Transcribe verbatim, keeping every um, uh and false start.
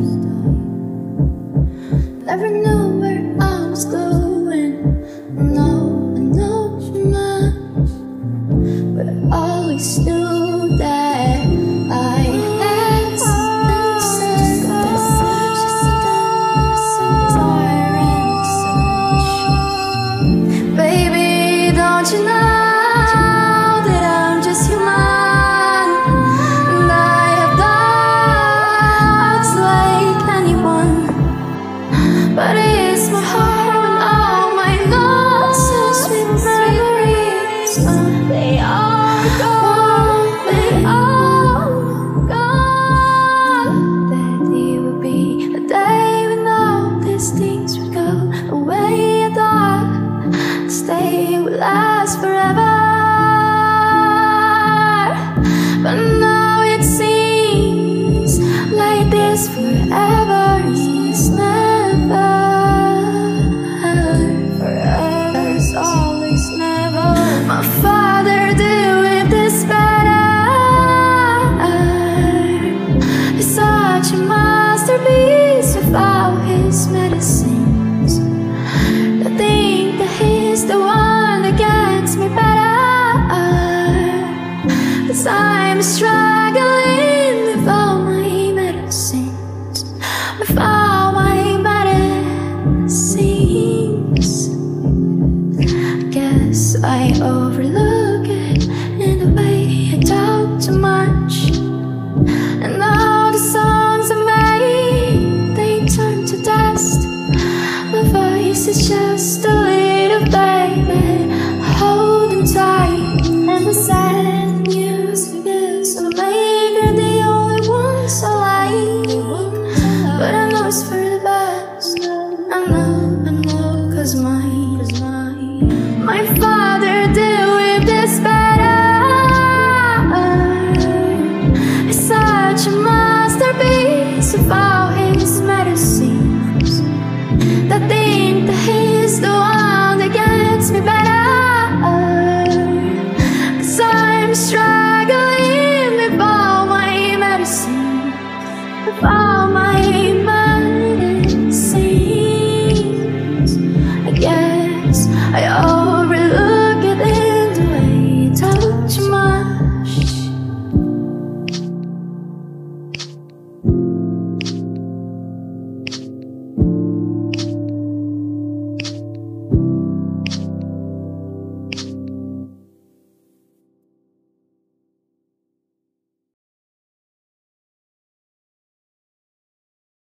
Never knew where I was going. No, I know too much, but I always knew that I had something to say. Baby, don't you know that I'm just human, and I have doubts like anyone, but it's my heart and all my losses with memories. Uh, they are gone, they are gone. That it would be a day when all these things would go away. I thought stay would last forever, but now it seems like this forever is never. Forever is always never. My father did with this better. He's such a masterpiece of all his medicines. To think that he's the one that gets me better, 'cause I'm struggling with all my medicines, with all my medicines. I guess I overlook it in the way I talk too much, and all the songs I made, they turn to dust. My voice is just a little baby holding tight, and the sad music is to make her the only ones I like. But I know it's for the best. I know, I know, 'cause my, my father did with this better. It's such a masterpiece of all his